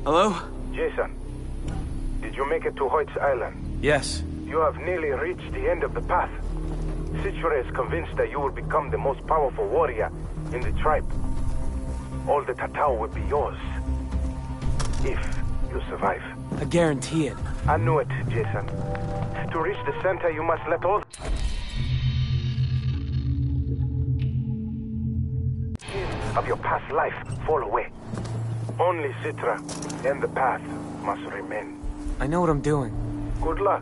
Hello? Jason, did you make it to Hoyt's Island? Yes. You have nearly reached the end of the path. Citra is convinced that you will become the most powerful warrior in the tribe. All the Tatau will be yours. If you survive. I guarantee it. I knew it, Jason. To reach the center, you must let all of your past life fall away. Only Citra and the path must remain. I know what I'm doing. Good luck.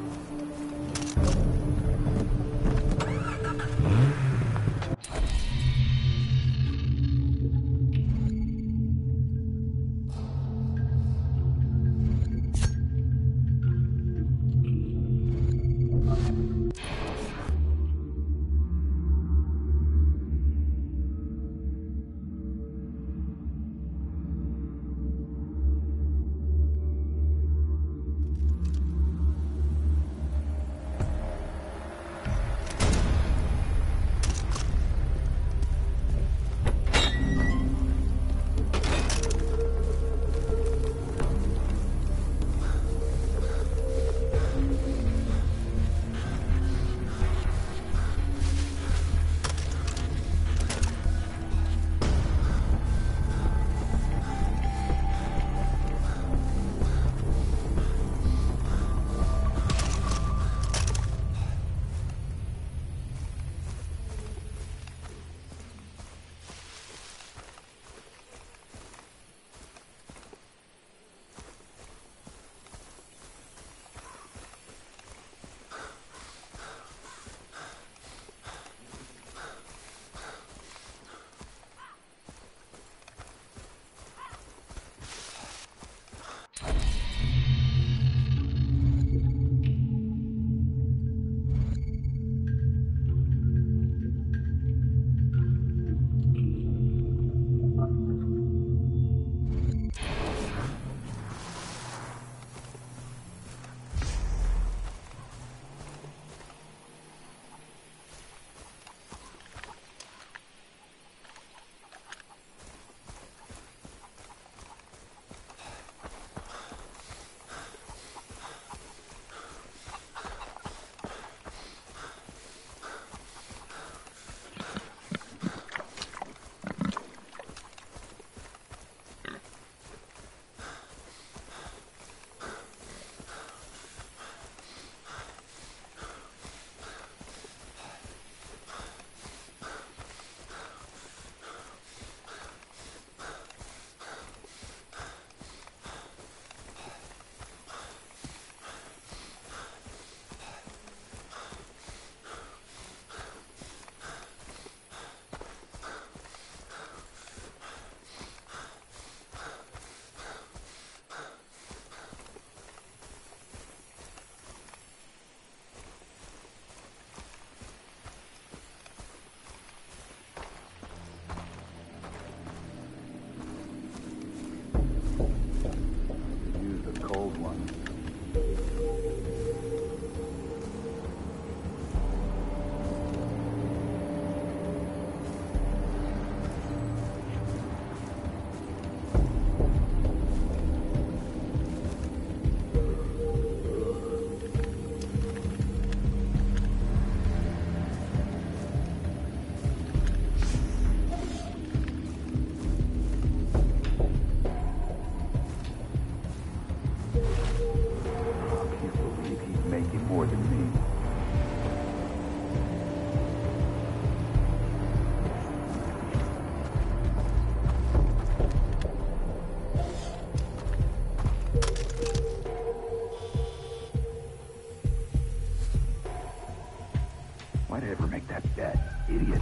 Why'd I ever make that bet, idiot?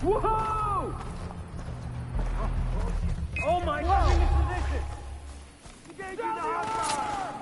Whoa! Oh my God! In position! Engage the hostile!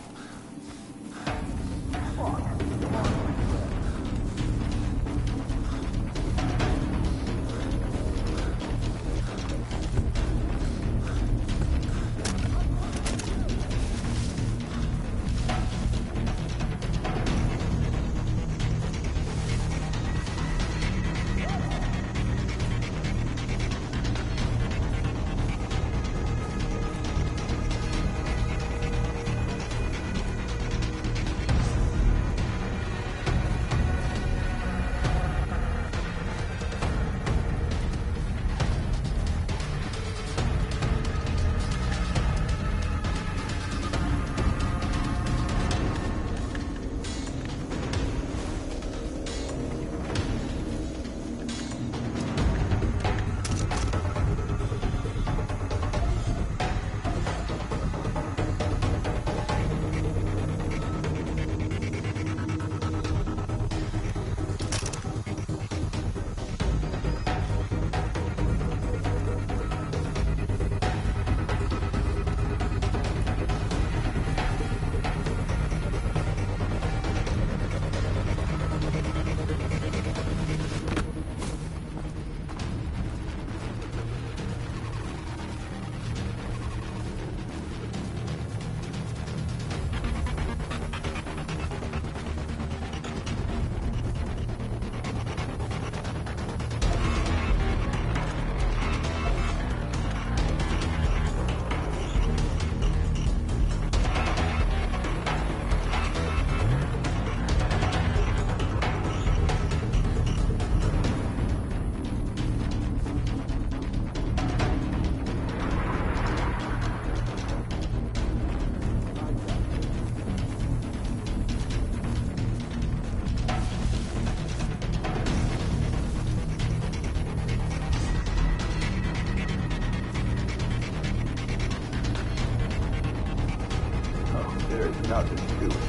There's nothing to it.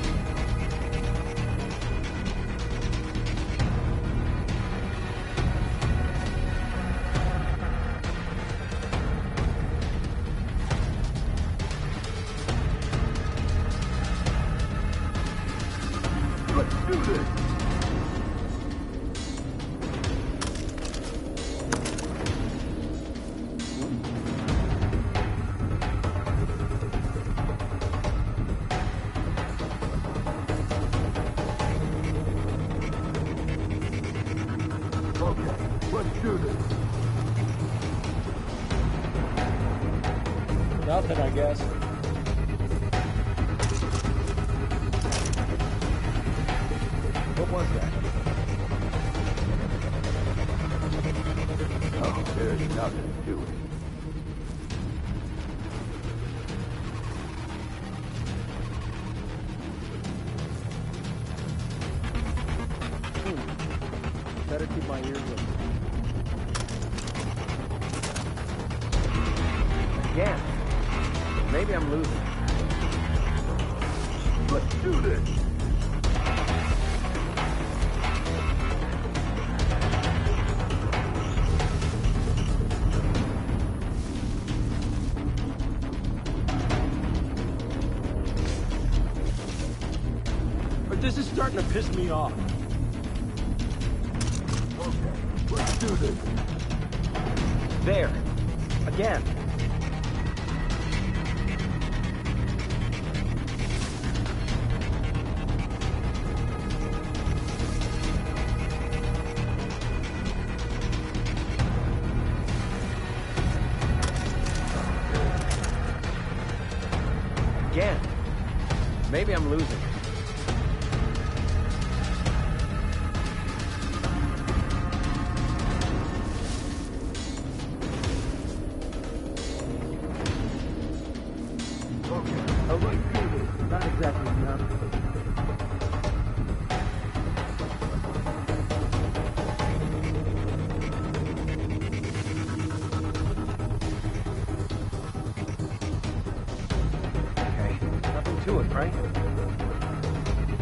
Let's do this! Let's do this. Nothing, I guess. What was that? Oh, there's nothing to it. Better keep my ears open. Again. Maybe I'm losing. Let's do this. But this is starting to piss me off. Let's do this. There. Again. Again. Maybe I'm losing. Oh, let's do this. Not exactly enough. Okay, nothing to it, right?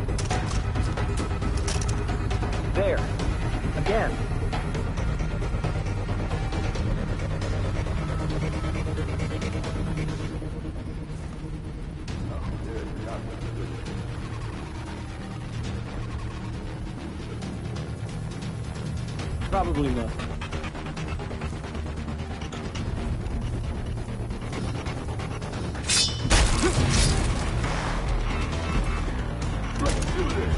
There. Again. Probably not. Let's do this!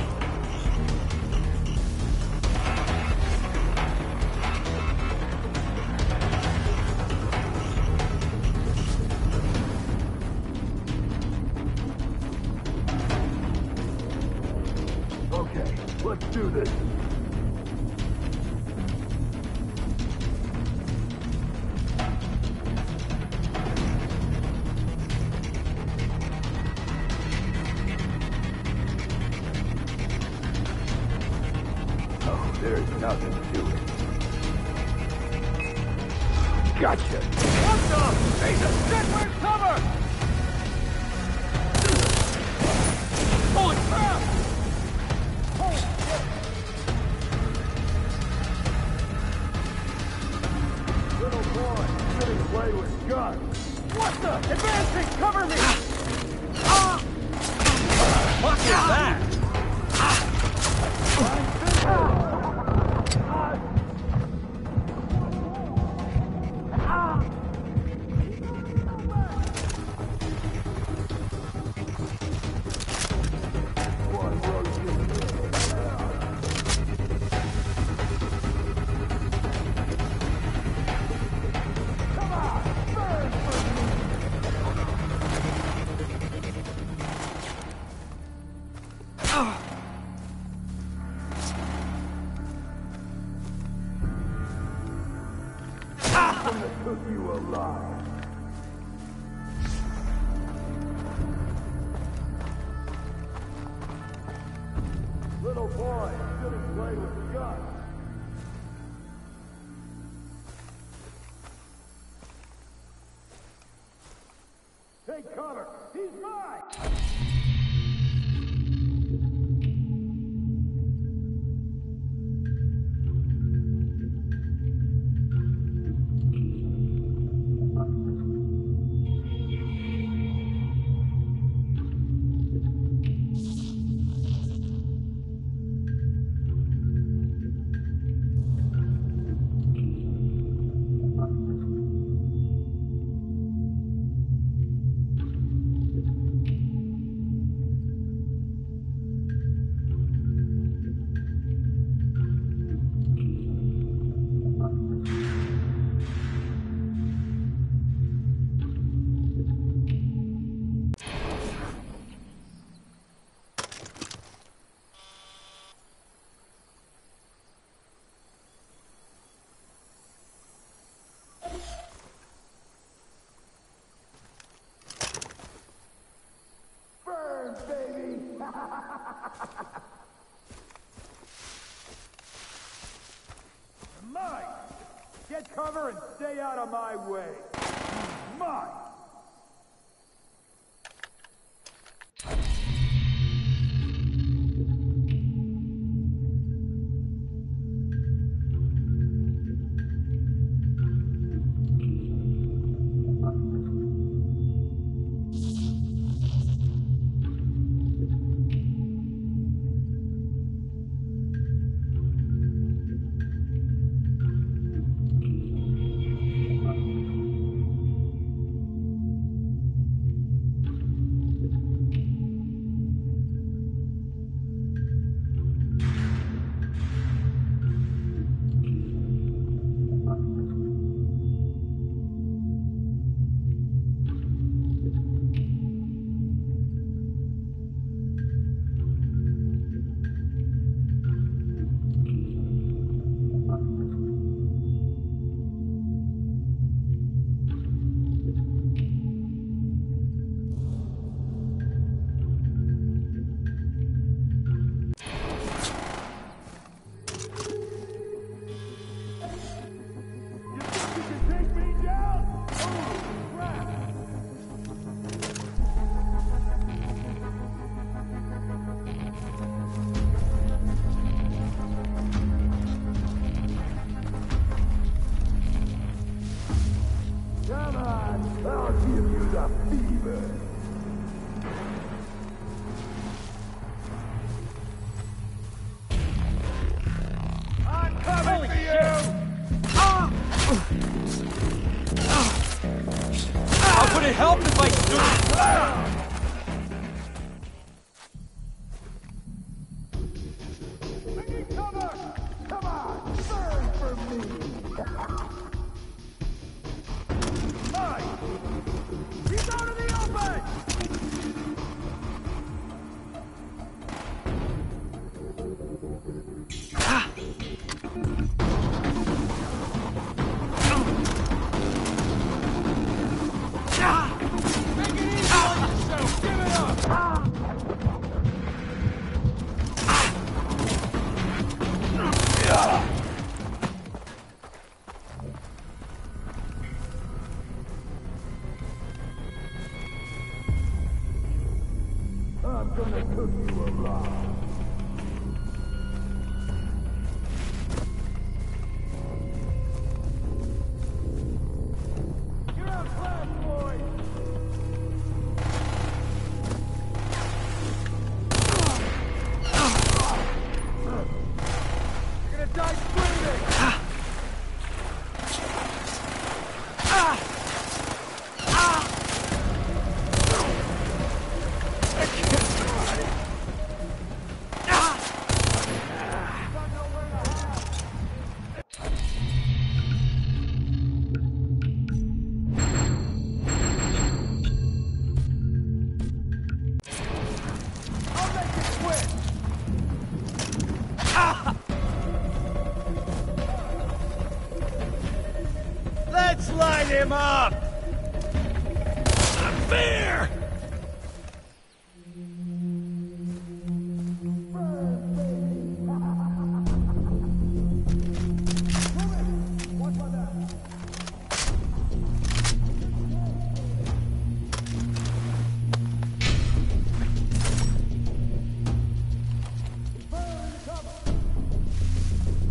Okay, let's do this. Oh, there's nothing to it. Gotcha. What the? Jesus, shit, where's cover? Holy crap! Little boy, shouldn't play with guns. What the? Advancing! Cover me! Fuck is that? One road took you alive. Little boy, shouldn't play with guns. Take cover! He's mine! Mine! Get cover and stay out of my way! Mine! Would it help if I stood? I need cover! Come on, burn for me! Mike! He's out of the open! I'm gonna cook you alive. You're outclassed, boy! You're gonna die screaming! I'll make it quick! Let's light him up! Fear! Burn, cover!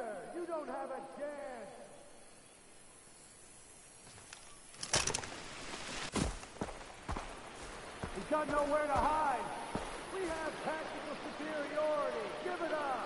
there! You don't have a chance! He's got nowhere to hide! We have tactical superiority! Give it up!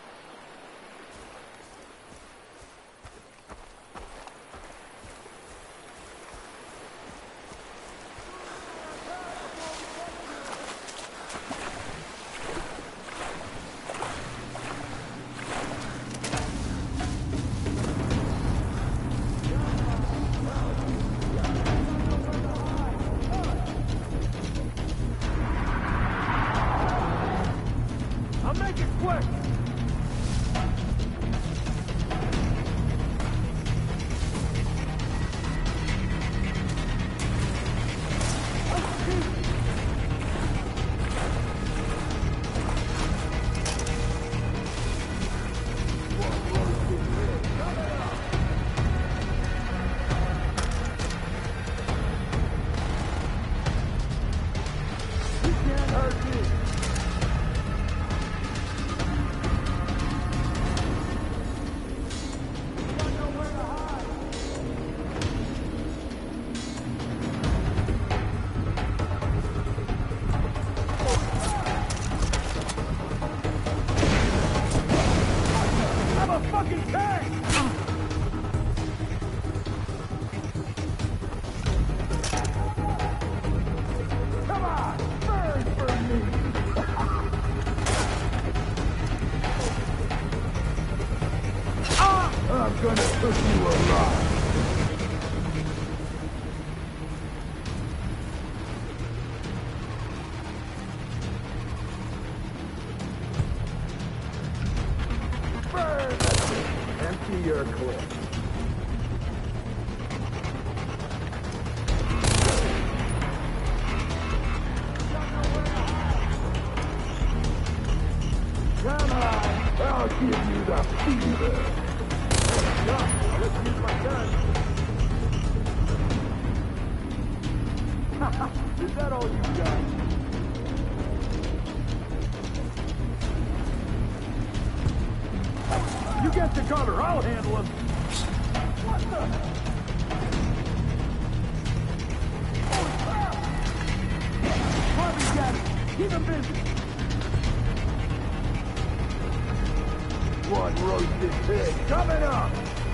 I'm gonna cook you alive! Burn! Empty your clip. Come on! I'll give you the fever! Let's use my gun. Is that all you got? You get the cover, I'll handle him. What the? Holy crap! Harvey's got it. Keep him busy. One roasted pig coming up!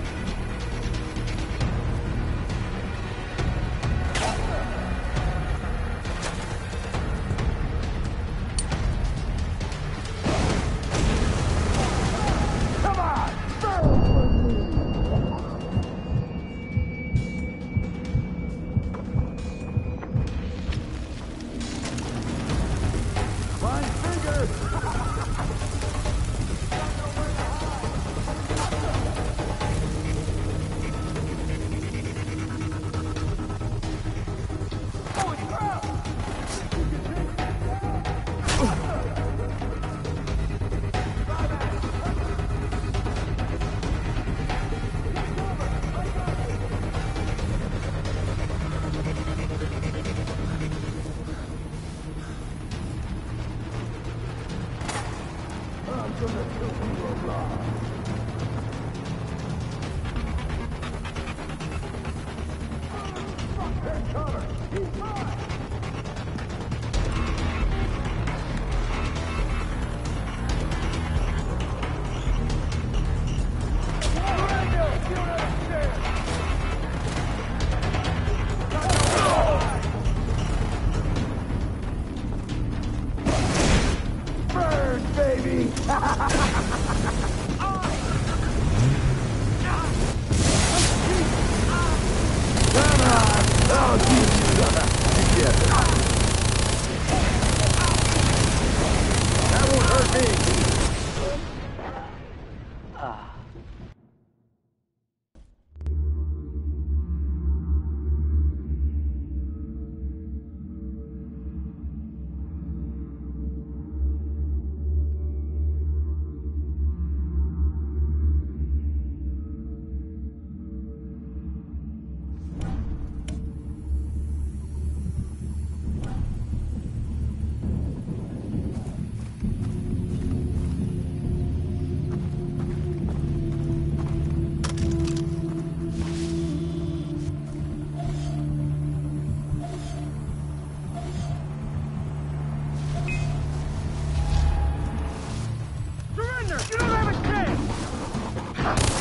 Come on! Fine finger!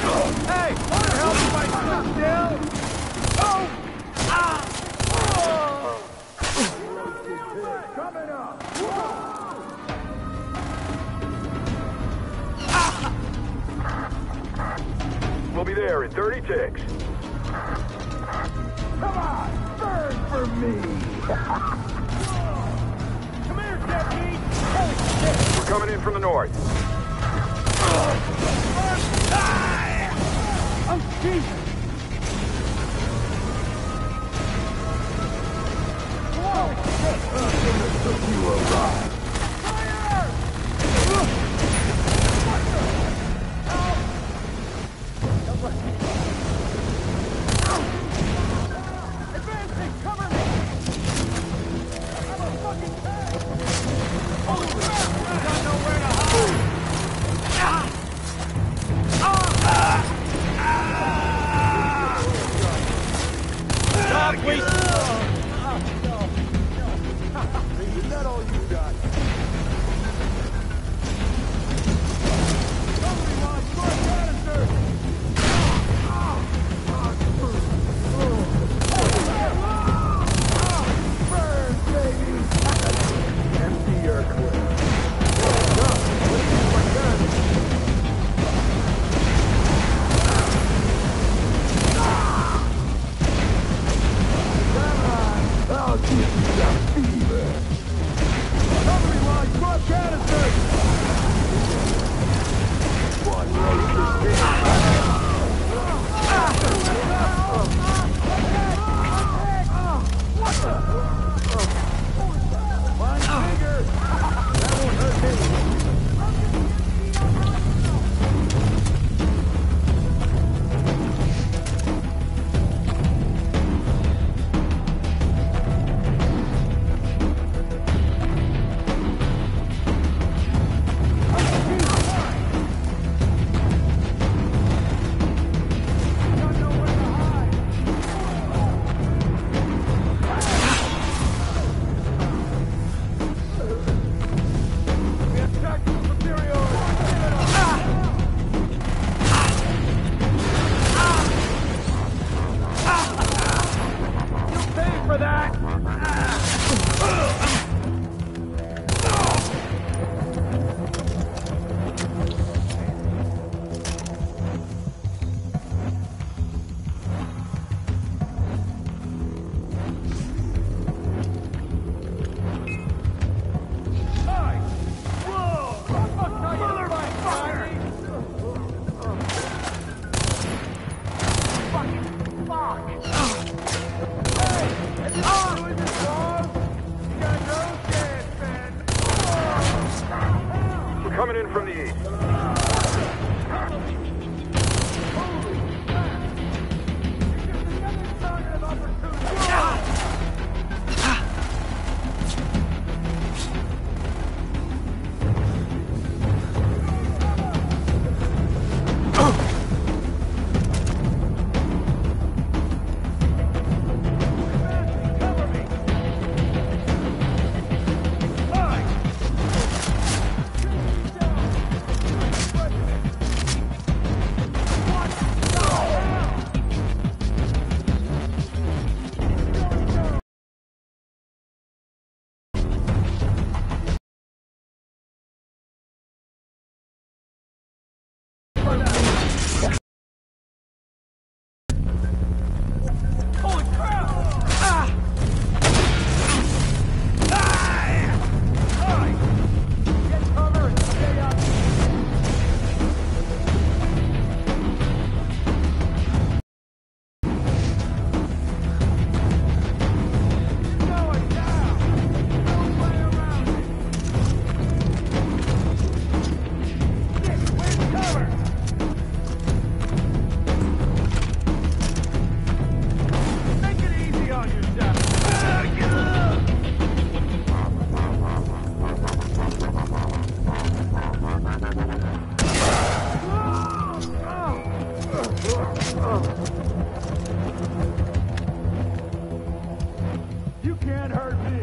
Hey, want to help if I sit still? Oh! Ah! Coming up! We'll be there in 30 ticks. Come on! Burn for me! Come here, Deputy! Holy shit! We're coming in from the north. Oh, Jesus! Whoa! Took you a ride. Fire! Advancing! Cover me! I'm a fucking tank! Holy crap! Got nowhere to hide! Stop wasting. Is that all you got? Somebody wants more canister! Burn, baby! Empty your clip. I'll give you the fever. Somebody wants more canister! One roasted Mine's bigger! That won't hurt me! Got nowhere to hide! We have tactical superiority! You'll pay for that! Hey! Whoa! Fucking fuck! Hey! Is this doing this wrong? You got no chance, man! We're coming in from the east. Holy crap! Get cover and stay up! Going down! Don't play around it! Get wind cover! Make it easy on yourself! You can't hurt me!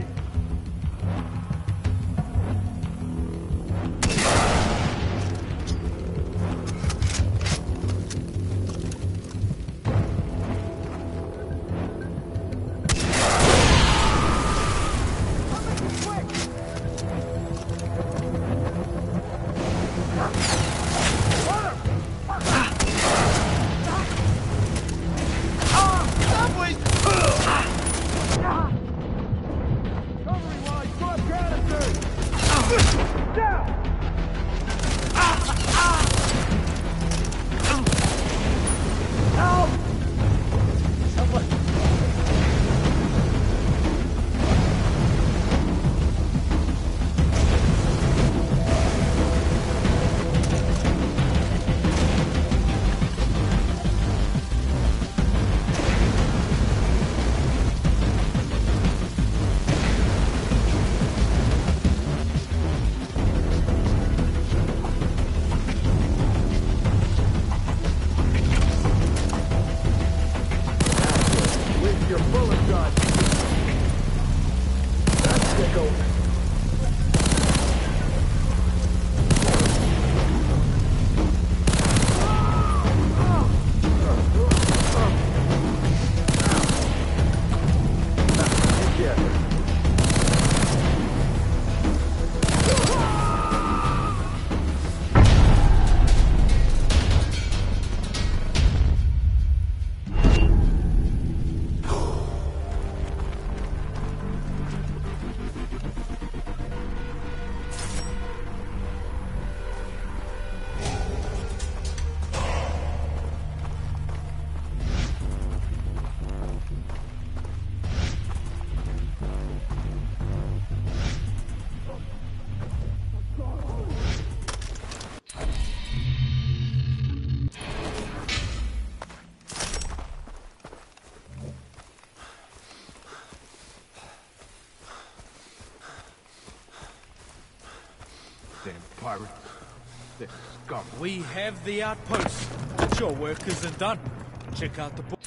pirate. They're scum. We have the outpost, but your work isn't done. Check out the book.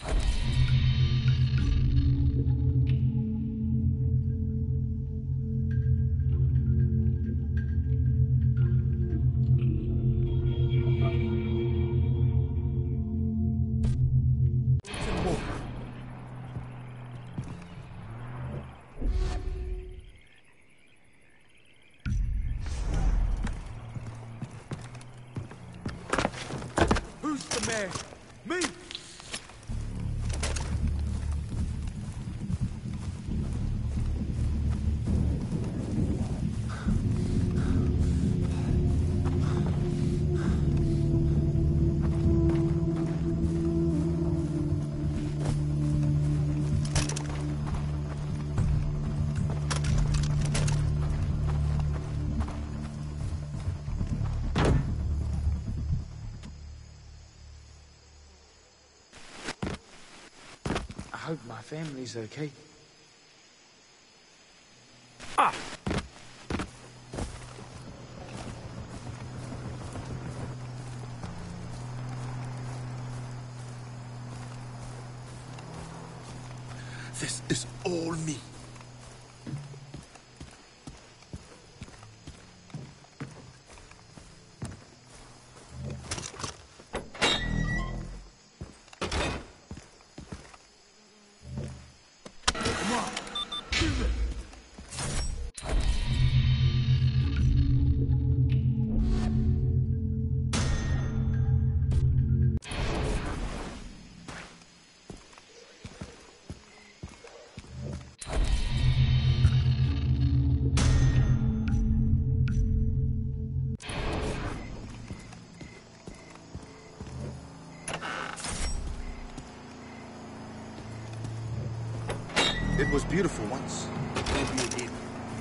Who's the man? Me! I hope my family's okay. This is all me. Come on, give it. It was beautiful once. Maybe again.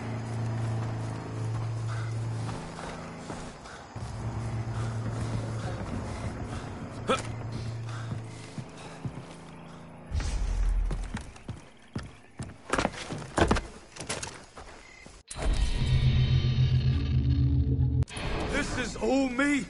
This is all me.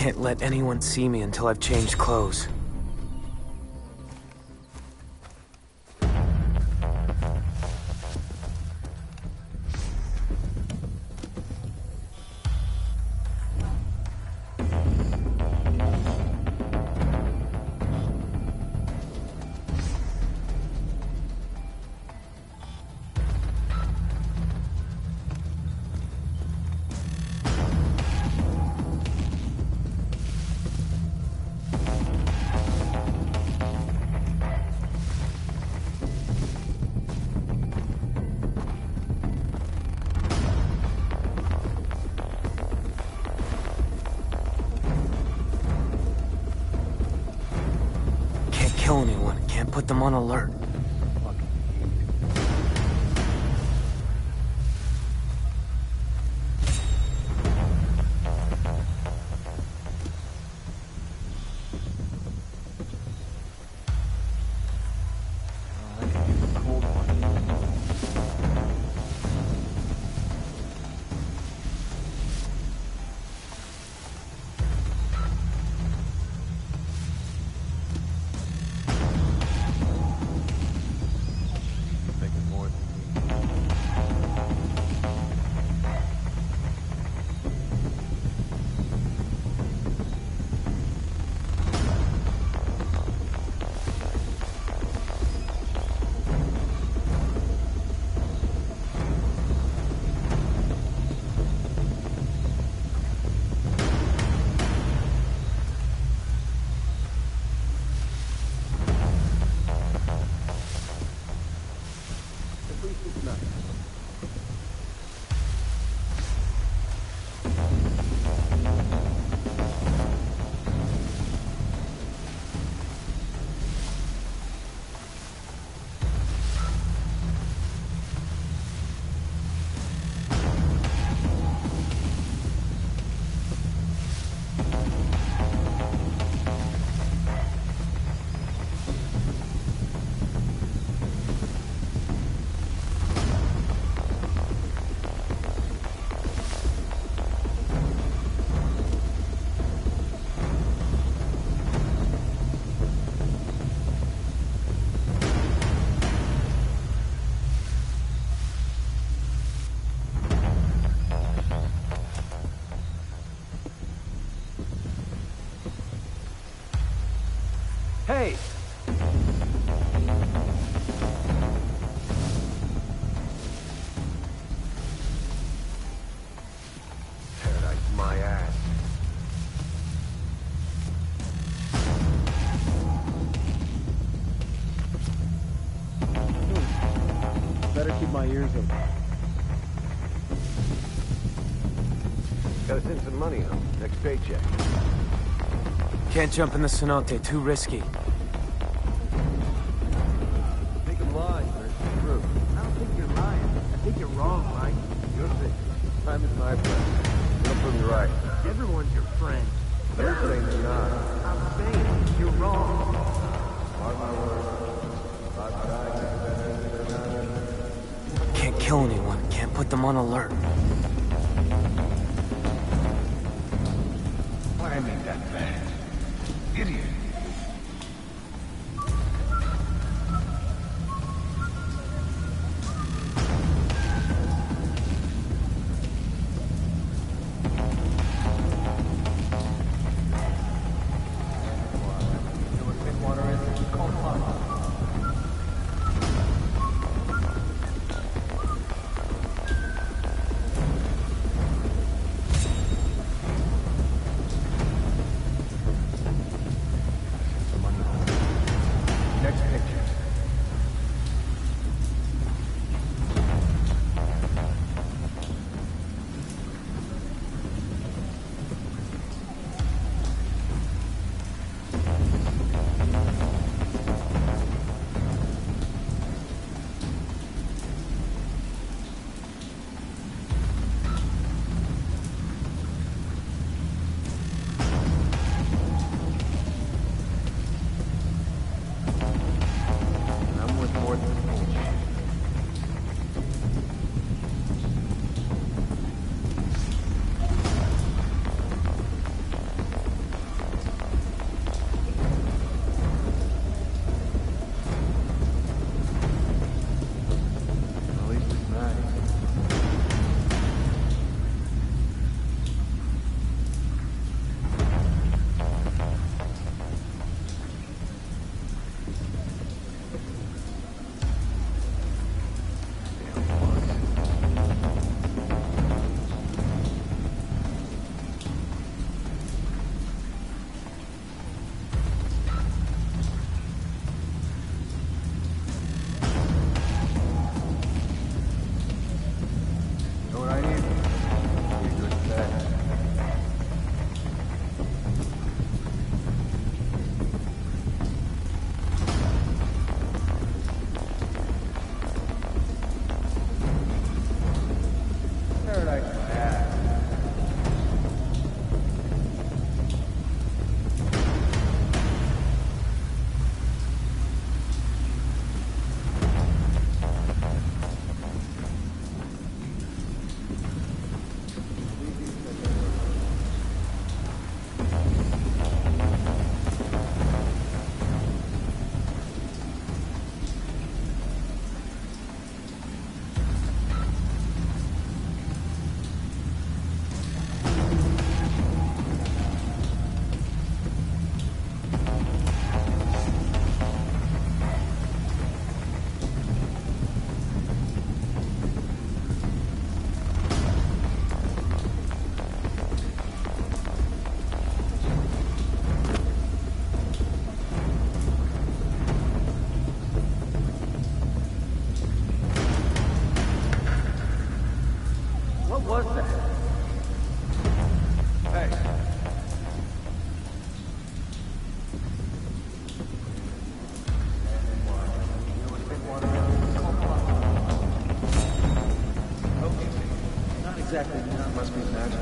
Can't let anyone see me until I've changed clothes. Kill anyone, can't put them on alert. Hey! Paradise my ass. Better keep my ears open. Gotta send some money home. Next paycheck. Can't jump in the cenote, too risky. Think I'm lying, or it's the truth? I don't think you're lying. I think you're wrong, Mike. You're thinking. Time is my friend. Don't prove me right. Everyone's your friend. You're saying you're not. I'm saying you're wrong. Mark my words. Can't kill anyone, can't put them on alert. Why am I that bad? Idiot. was that? Hey. Okay. Not exactly. That must be magic.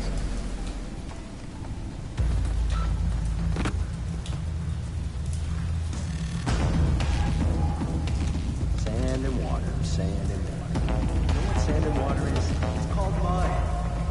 Sand and water, sand and water. You know what sand and water is? It's called mine.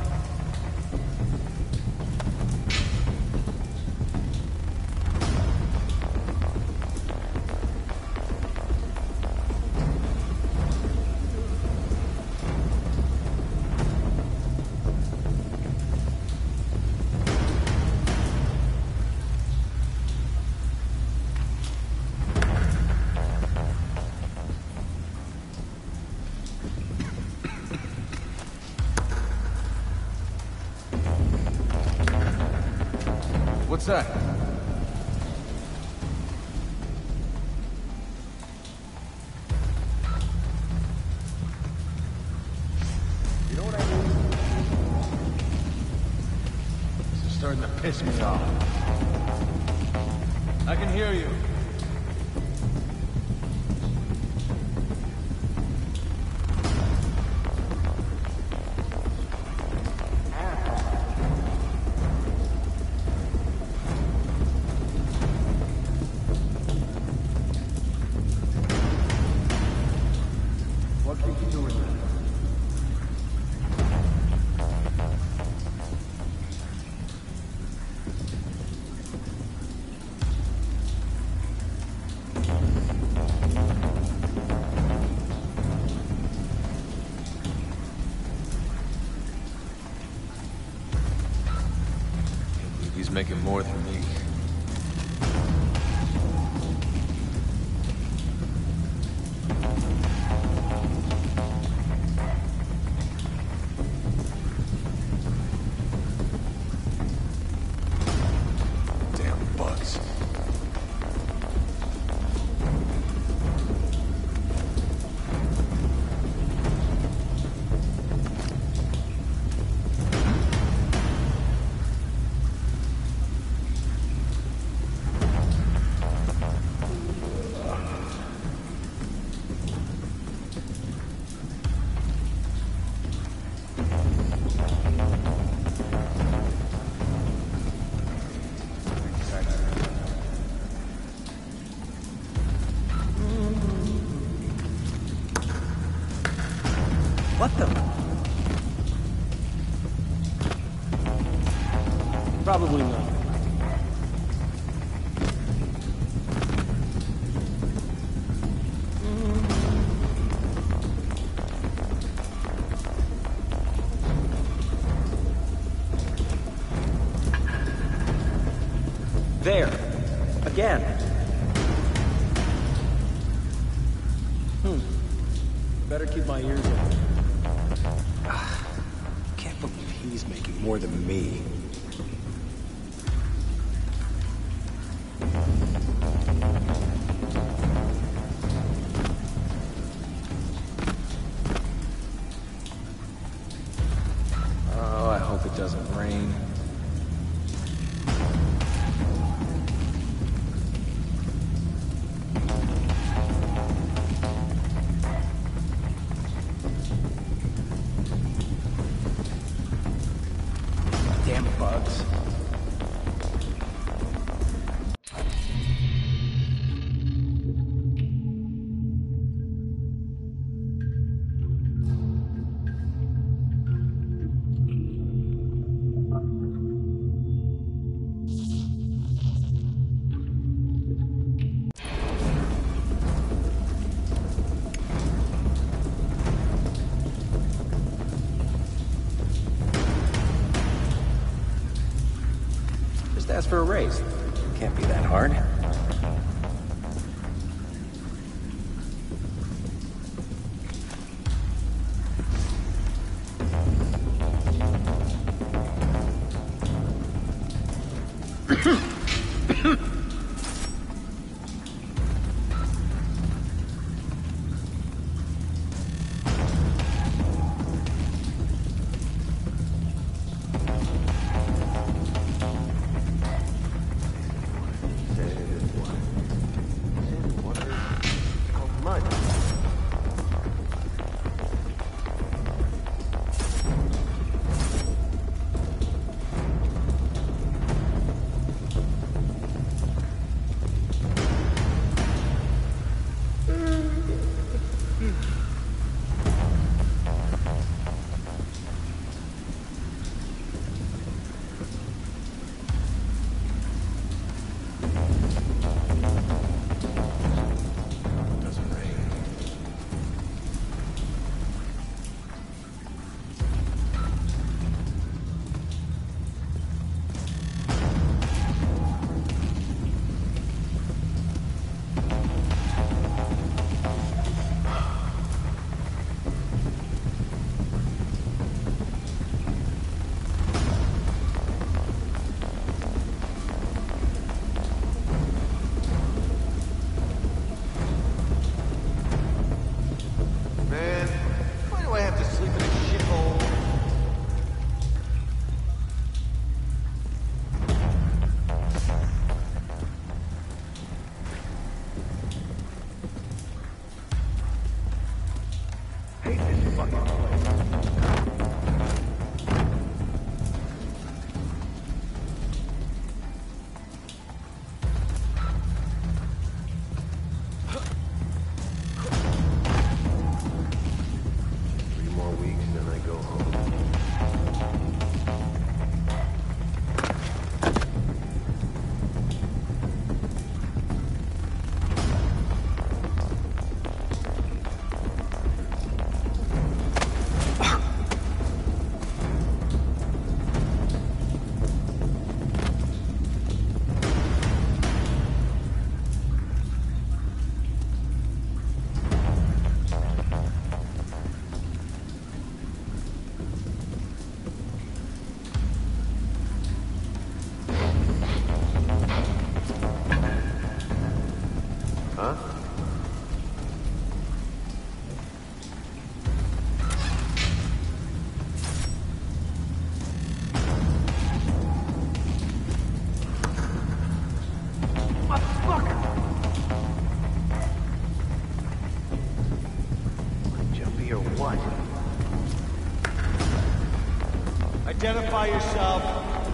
What's that? You know what I mean? This is starting to piss me off. I can hear you. What can you do with that? He's making more than me. Damn bugs. What the? Probably not. There. Again. Better keep my ears open. Can't believe he's making more than me. Oh, I hope it doesn't rain. Damn bugs. Just ask for a raise. Can't be that hard. Hate this fucking place. Identify yourself.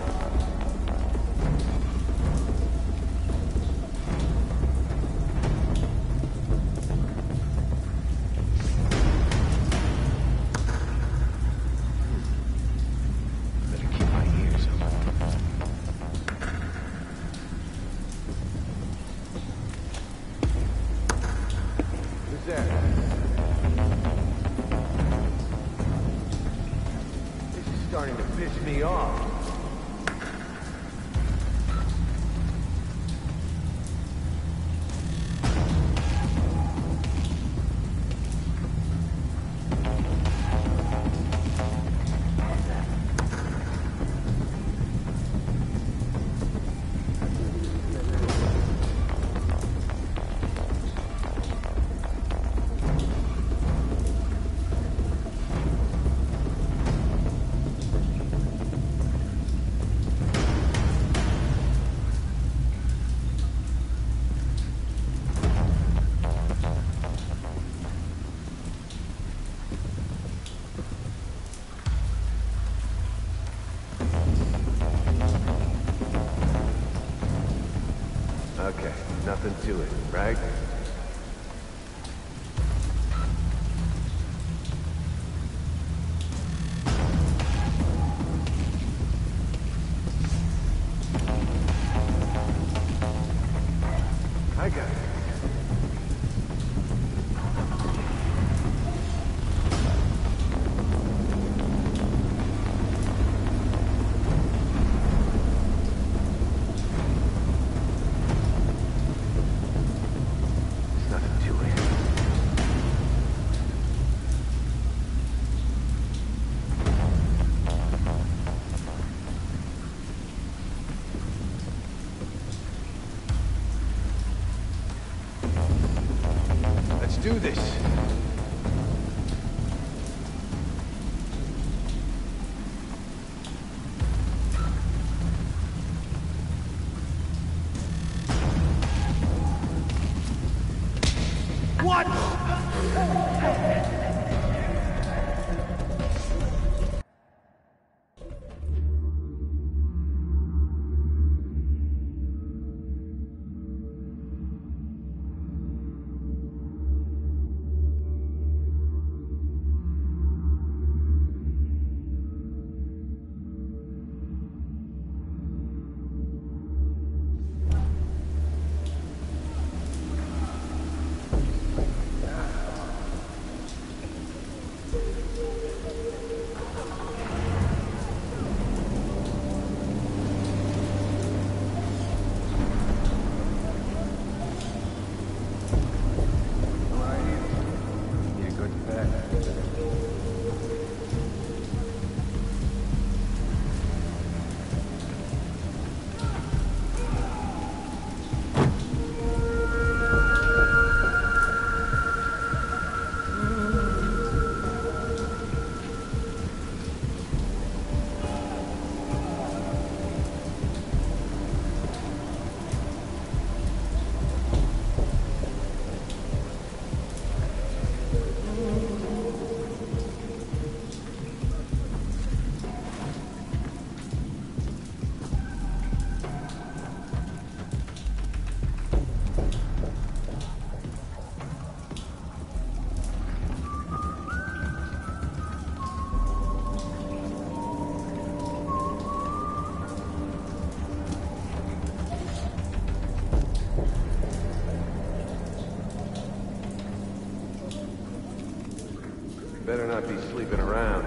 Better keep my ears open. Who's there? This is starting to piss me off. Okay, nothing to it, right? I got it. There's nothing to it. Let's do this. You're good for that. Better not be sleeping around.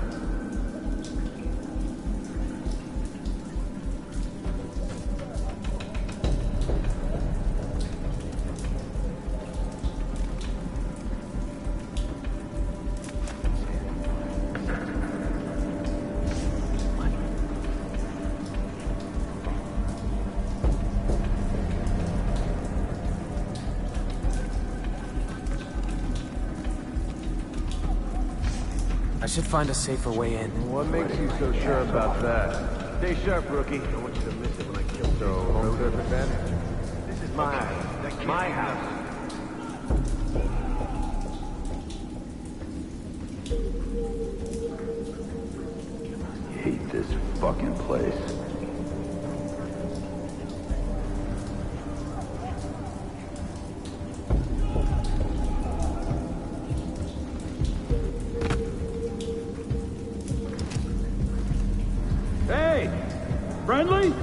I should find a safer way in. What makes you so sure about that? Stay sharp, rookie. I don't want you to miss it when I kill so home surface advantage. This is my house. My house. I hate this fucking place. Hey! Friendly? You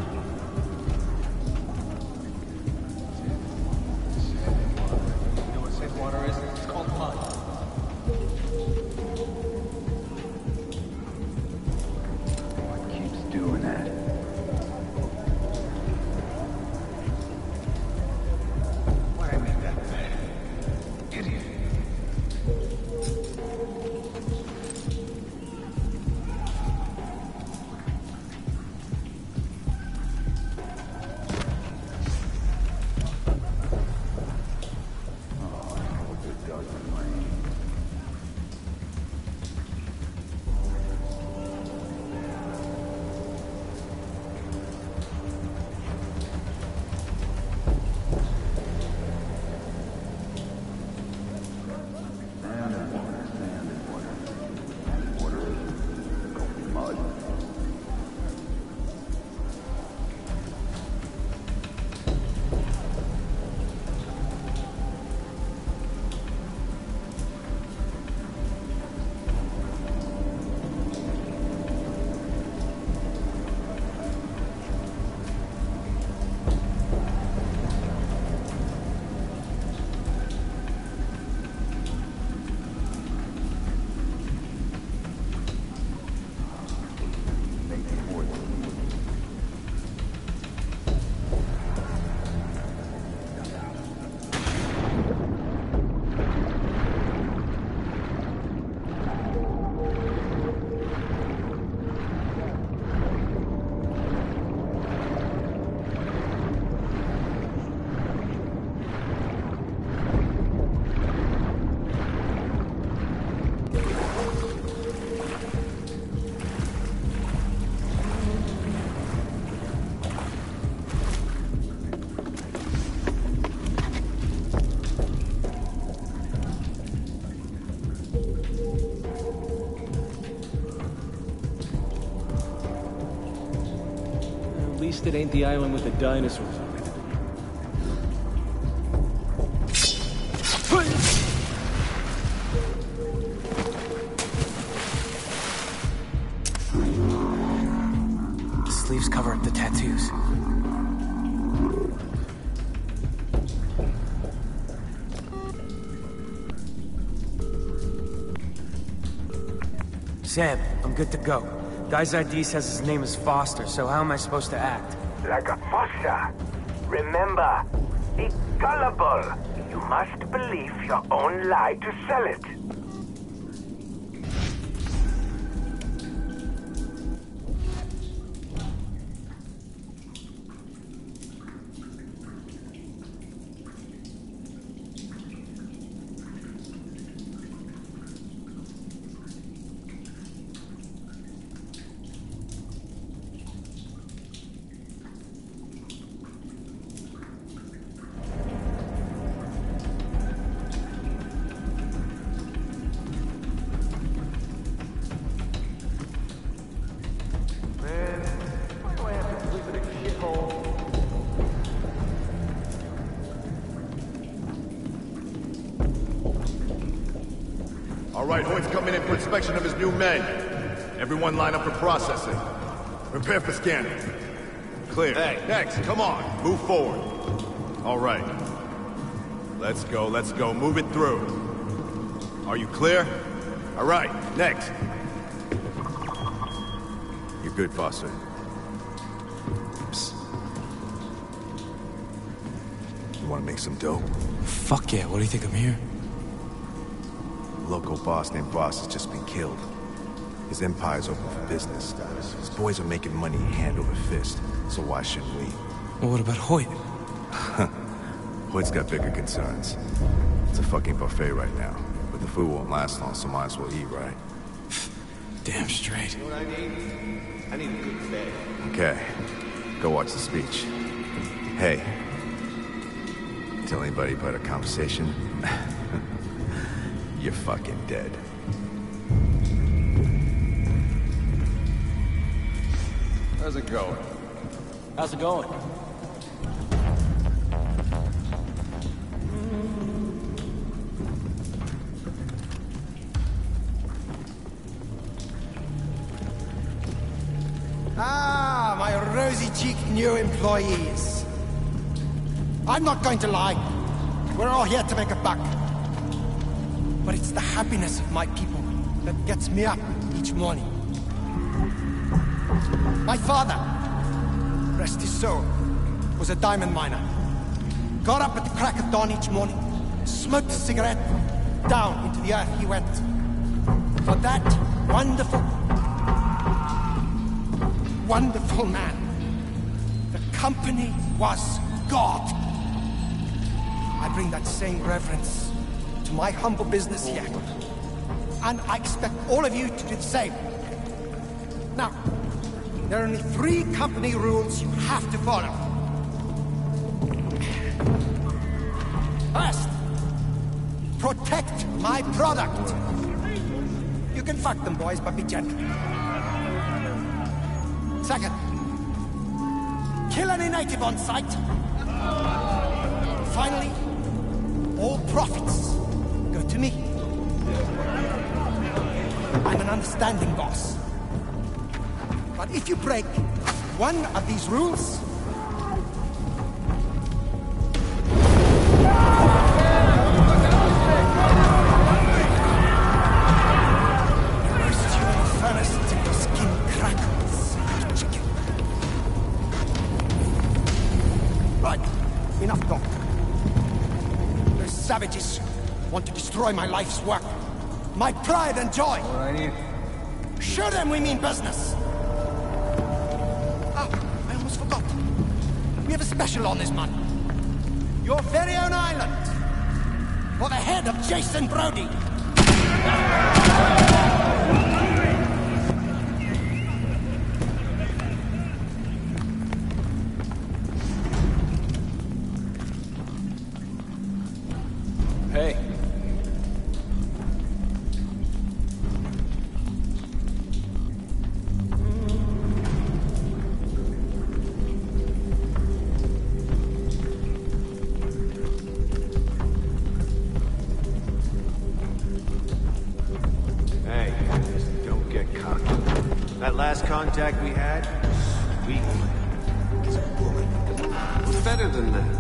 know what safe water is? It's called mud. What keeps doing that? Why I make that bad? Idiot. At least it ain't the island with the dinosaurs on it. The sleeves cover up the tattoos. Sam, I'm good to go. Guy's ID says his name is Foster, so how am I supposed to act? Like a foster. Remember, be gullible. You must believe your own lie to sell it. All right, Hoyt's coming in for inspection of his new men. Everyone line up for processing. Prepare for scanning. Clear. Hey, next, come on, move forward. All right. Let's go, let's go. Move it through. Are you clear? All right, next. You're good, Foster. Psst. You want to make some dough? Fuck yeah, what do you think I'm here? Local boss named Voss has just been killed. His empire's open for business. His boys are making money hand over fist, so why shouldn't we? Well, what about Hoyt? Hoyt's got bigger concerns. It's a fucking buffet right now, but the food won't last long, so might as well eat, right? Damn straight. You know what I need? I need a good bed. Okay, go watch the speech. Hey, tell anybody about a conversation? You're fucking dead. How's it going? How's it going? Ah, my rosy-cheeked new employees. I'm not going to lie. We're all here to make a buck. But it's the happiness of my people that gets me up each morning. My father, rest his soul, was a diamond miner. Got up at the crack of dawn each morning, smoked a cigarette, down into the earth he went. For that wonderful man, the company was God. I bring that same reverence to my humble business here. And I expect all of you to do the same. Now, there are only 3 company rules you have to follow. First, protect my product. You can fuck them, boys, but be gentle. Second, kill any native on sight. Finally, all profits go to me. I'm an understanding boss. But if you break one of these rules, roast you in the furnace until your skin crackles like chicken. Right, enough talk. Those savages want to destroy my life's work, my pride and joy. What I need? Show them we mean business. Oh, I almost forgot. We have a special on this man. Your very own island. For the head of Jason Brody. Hey. Hey, just don't get cocky. That last contact we had, sweet one. It's a woman. What's better than that?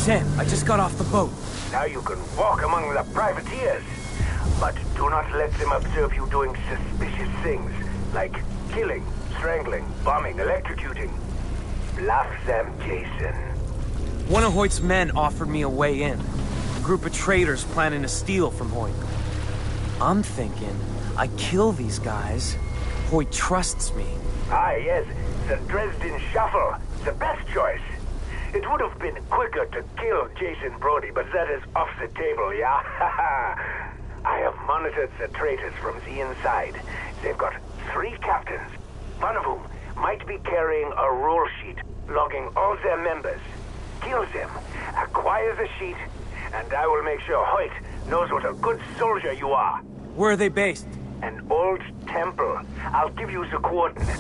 Sam, I just got off the boat. Now you can walk among the privateers. But do not let them observe you doing suspicious things, like killing, strangling, bombing, electrocuting. Bluff them, Jason. One of Hoyt's men offered me a way in. A group of traders planning to steal from Hoyt. I'm thinking, I kill these guys. Hoyt trusts me. Ah, yes, the Dresden Shuffle. The best choice. It would have been quicker to kill Jason Brody, but that is off the table, yeah? I have monitored the traitors from the inside. They've got 3 captains, one of whom might be carrying a roll sheet, logging all their members. Kill them, acquire the sheet, and I will make sure Hoyt knows what a good soldier you are. Where are they based? An old temple. I'll give you the coordinates.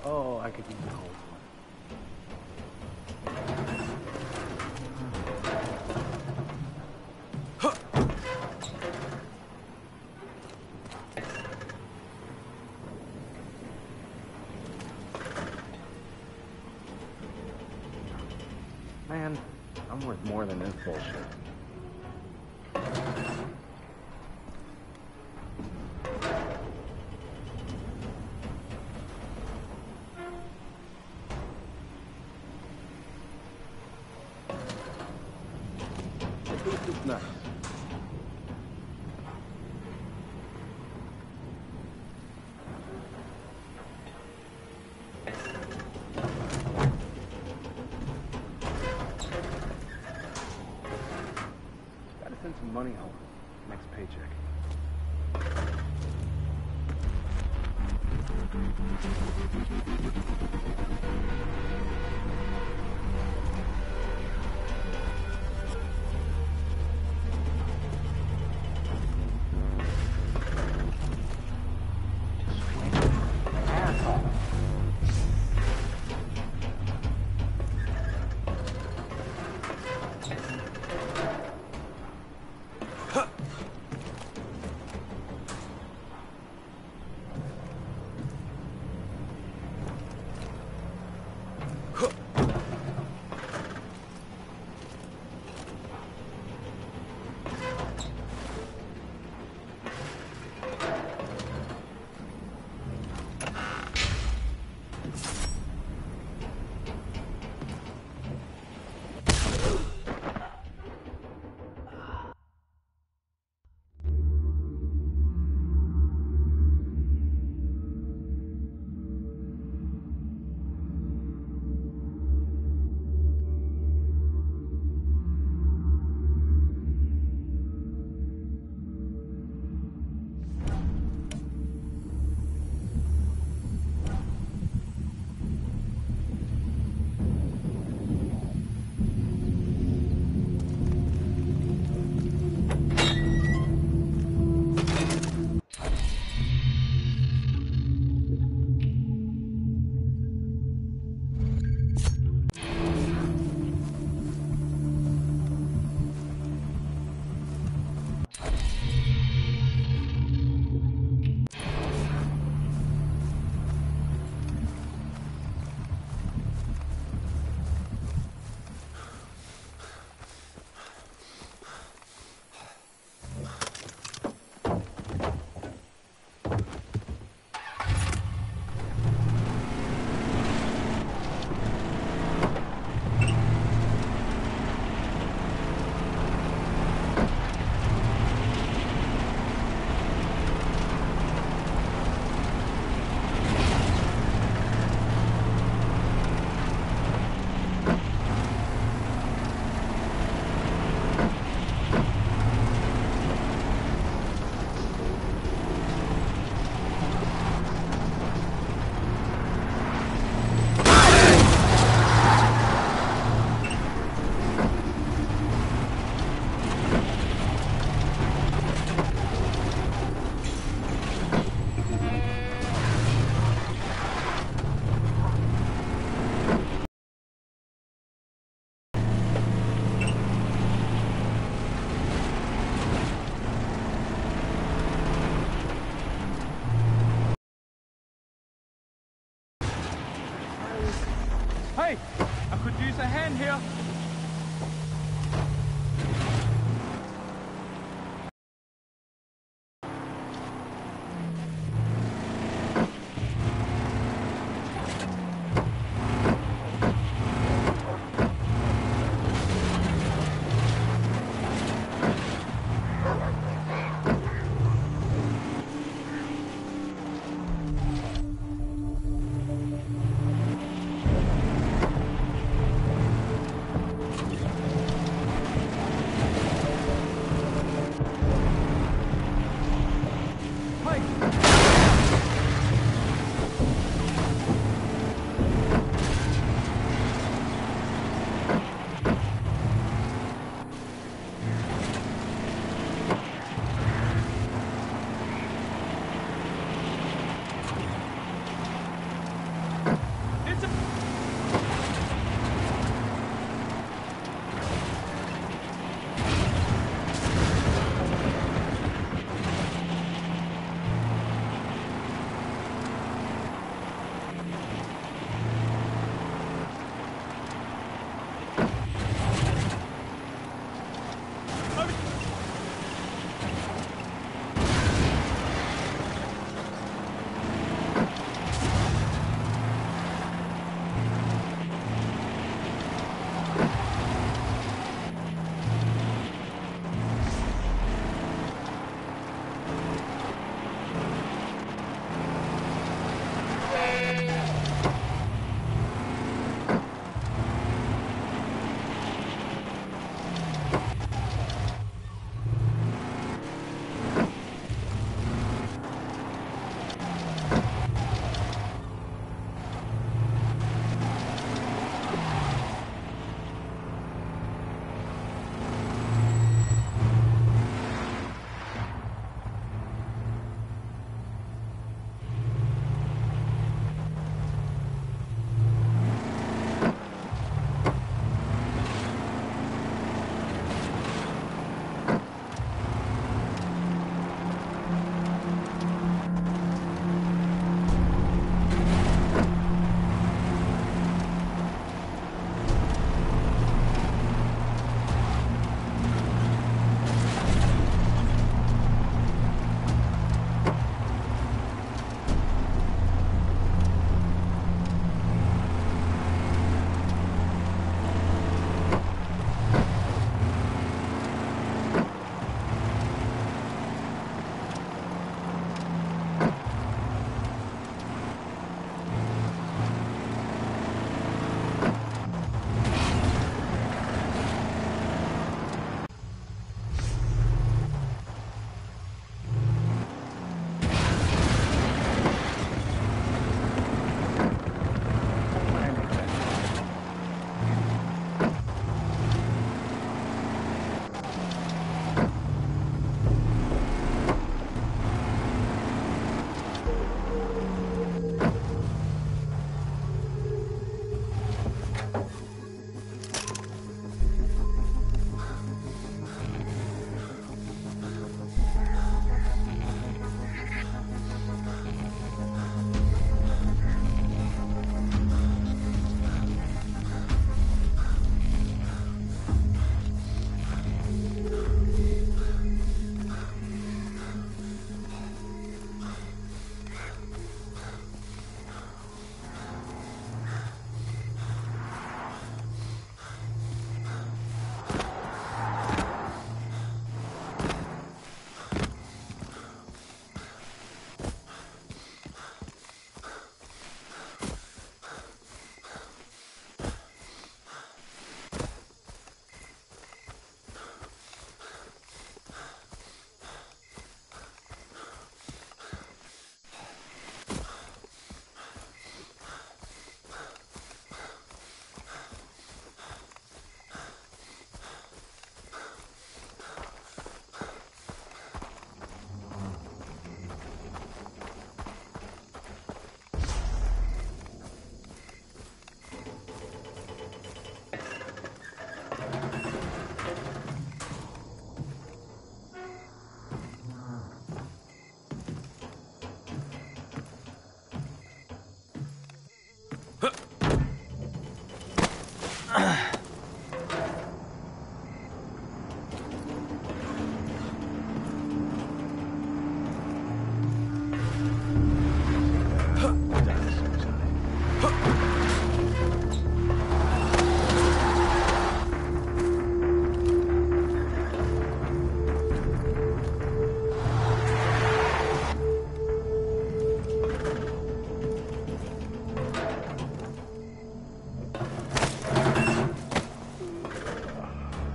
Oh, I could use a cold one. Man, I'm worth more than this bullshit. This is nice. Gotta send some money home. Next paycheck. Huh.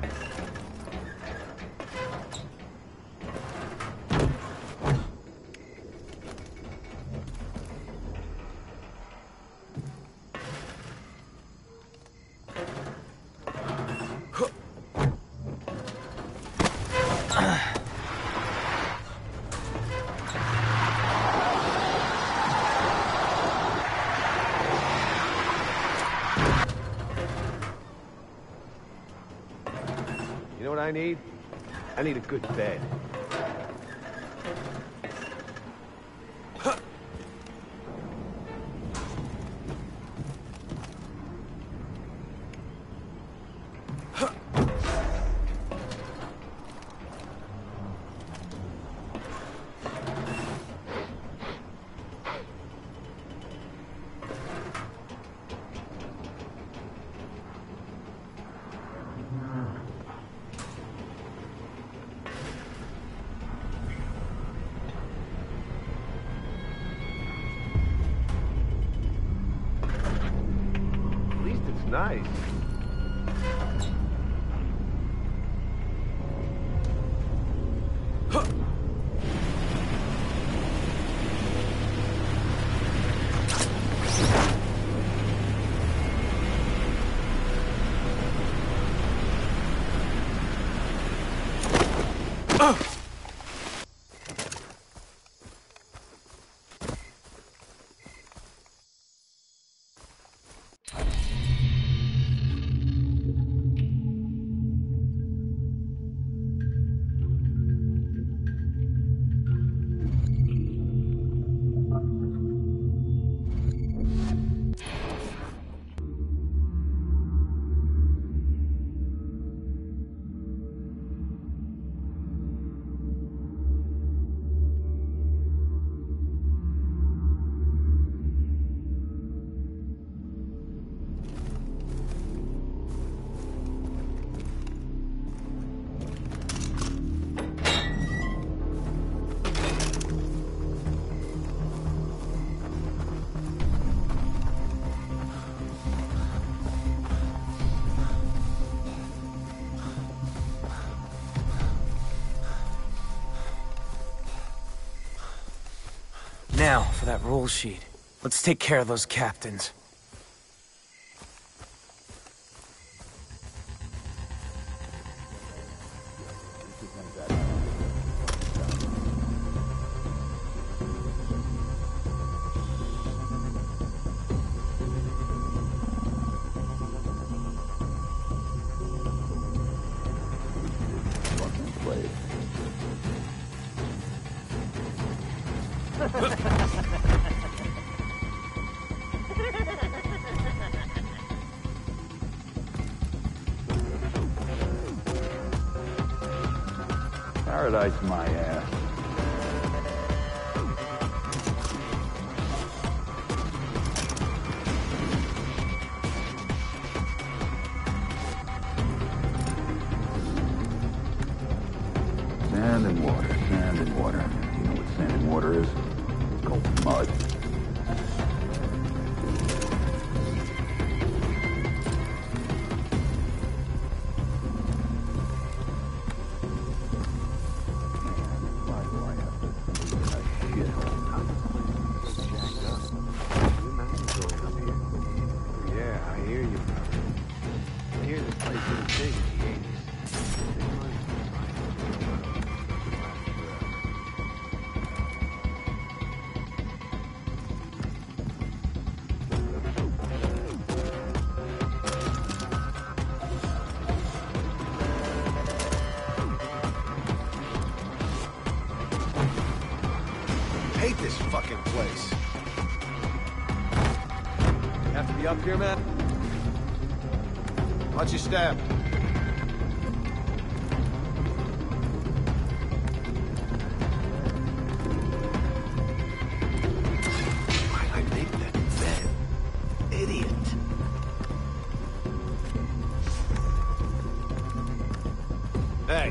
You know what I need? I need a good bed. Nice. Now, for that roll sheet. Let's take care of those captains. Paradise my ass. Sand and water, sand and water. You know what sand and water is? It's called mud. I hate this fucking place. Have to be up here, man? Watch your step. Why'd I make that bed? Idiot. Hey.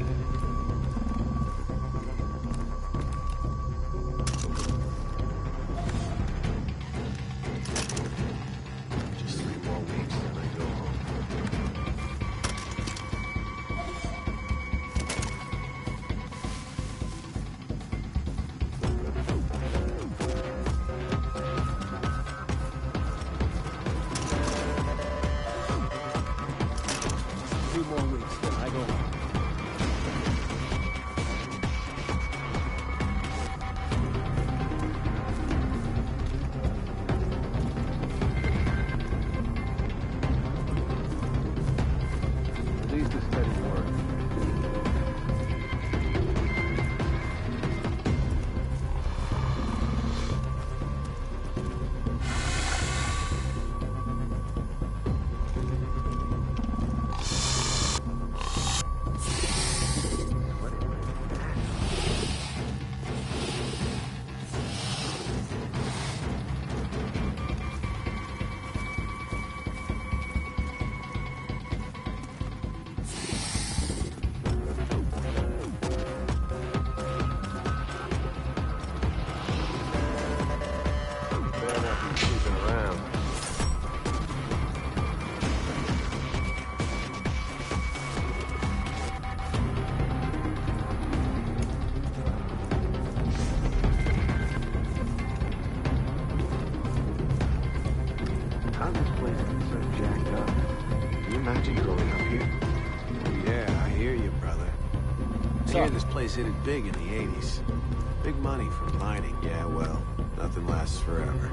I hear this place hit it big in the 80s. Big money from mining. Yeah, well, nothing lasts forever.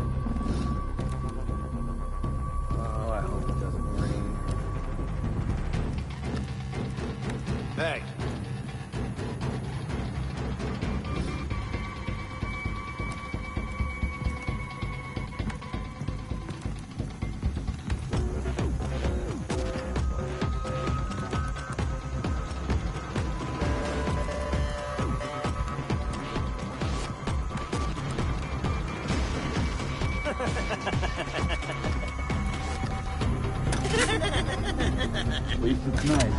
Oh, I hope it doesn't rain. Hey! Wait for tonight.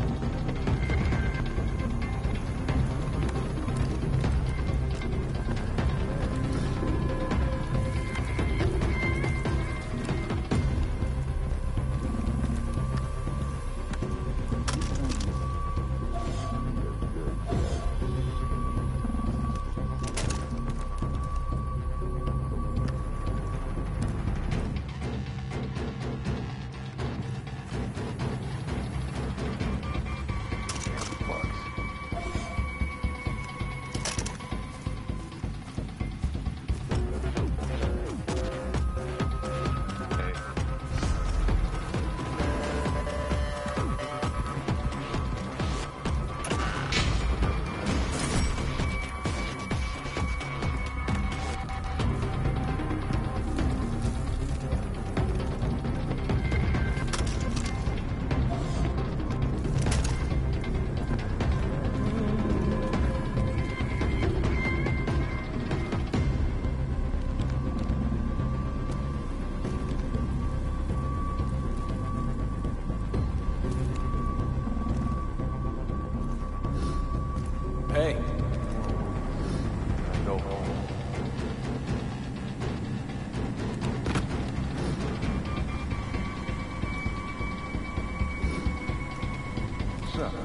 Hey. Go home. What's up?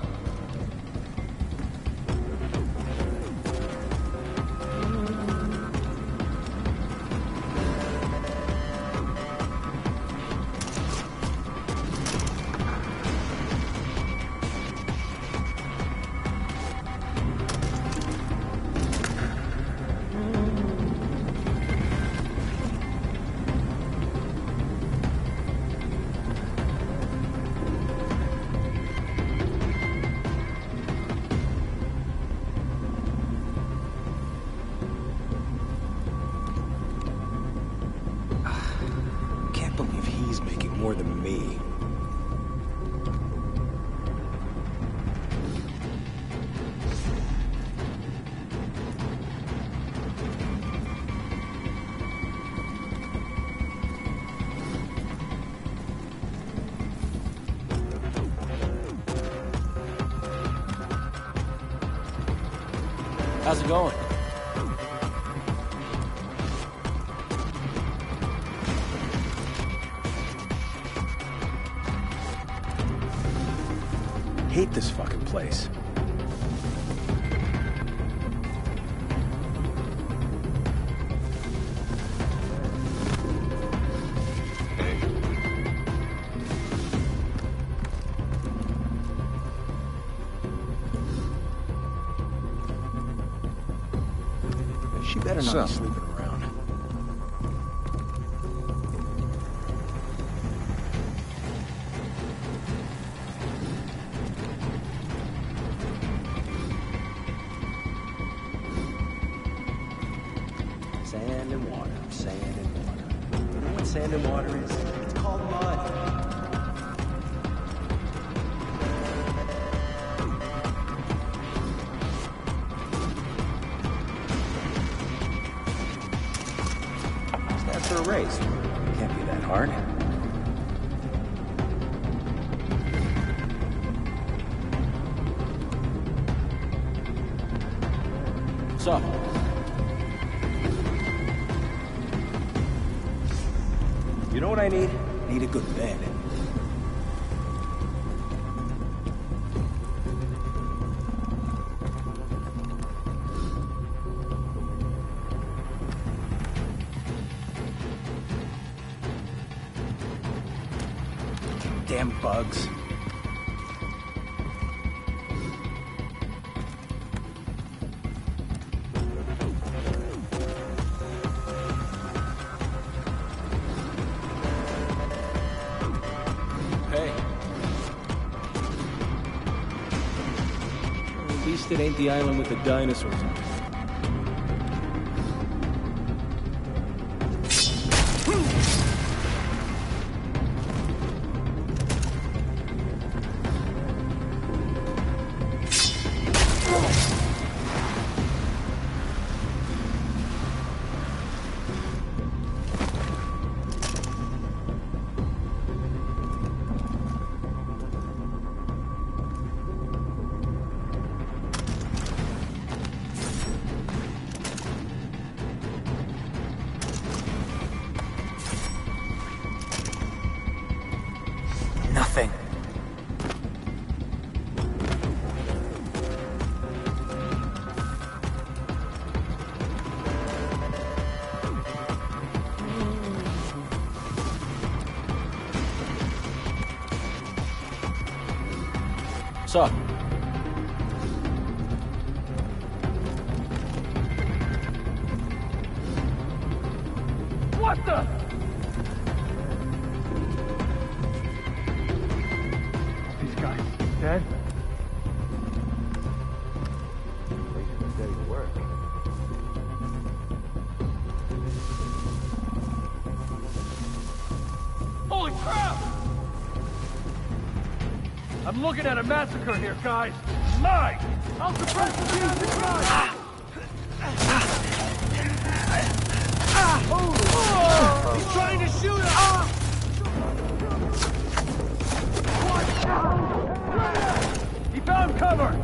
Can't believe he's making more than me. How's it going? Hate this fucking place. She better not be sleeping around. Sand and water, sand and water. You know what sand and water is? It's called mud. Stand for a race. Can't be that hard. What's up? You know what I need? Need a good bed. Damn bugs. least it ain't the island with the dinosaurs on it. Nothing. So, What the? These guys dead? Steady work. Holy crap! I'm looking at a massacre here, guys. Mine! I'll suppress the music, guys! He's trying to shoot us! He found cover!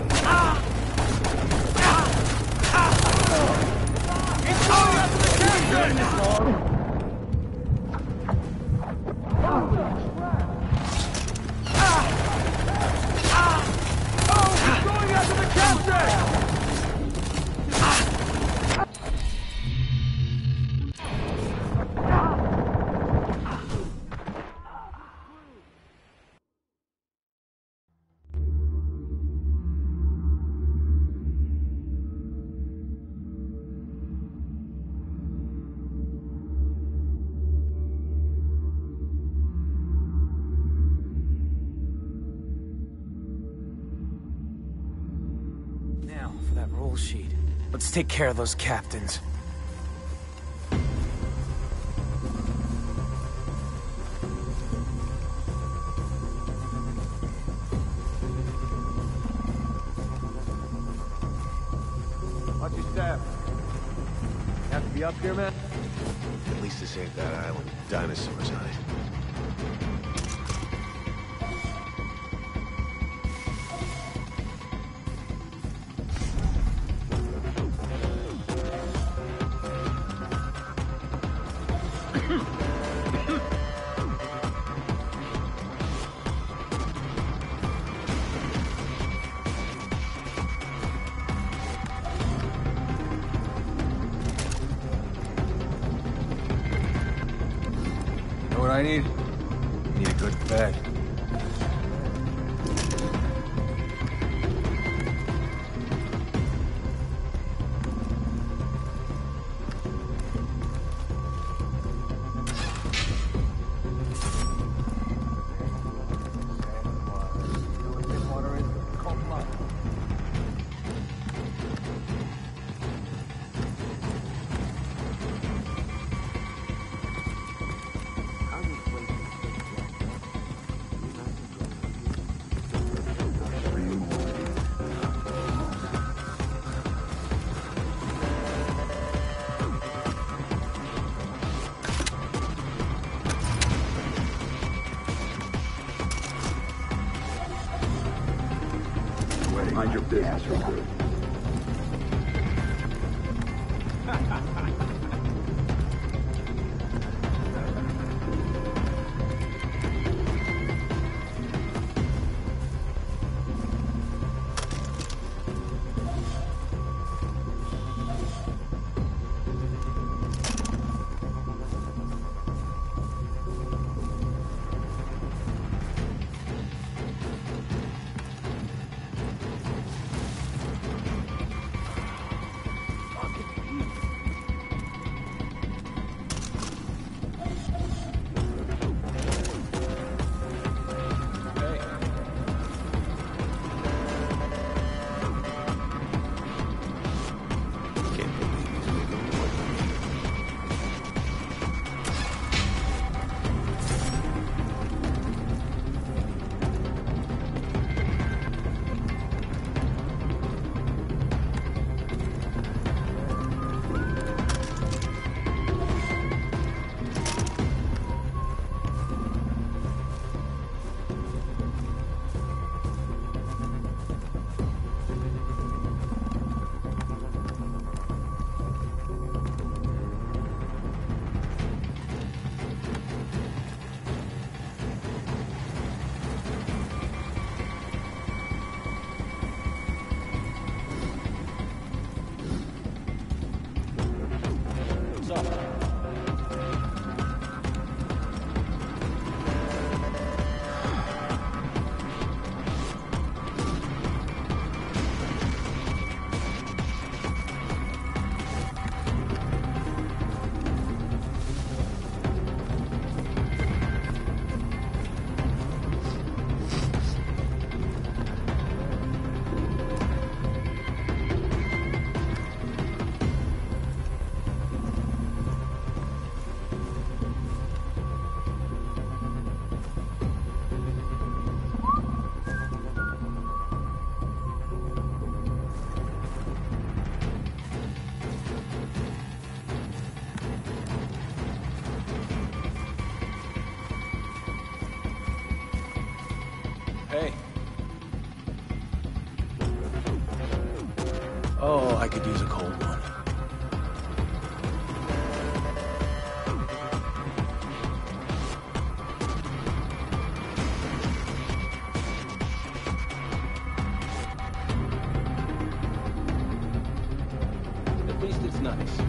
He's going after the captain! He's going after the captain! Now, for that roll sheet. Let's take care of those captains. Watch your step. Have to be up here, man? At least this ain't that island with dinosaurs on it. Know what I need? Need a good bed. Mind your business, recruit. Hey. Oh, I could use a cold one. At least it's nice.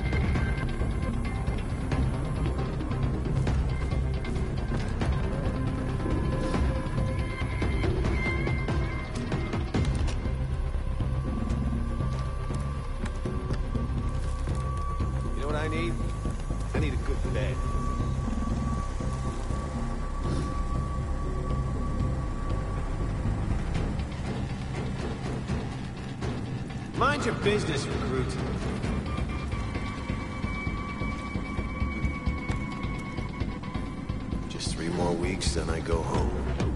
I need a good bed. Mind your business, recruit. Just 3 more weeks, then I go home.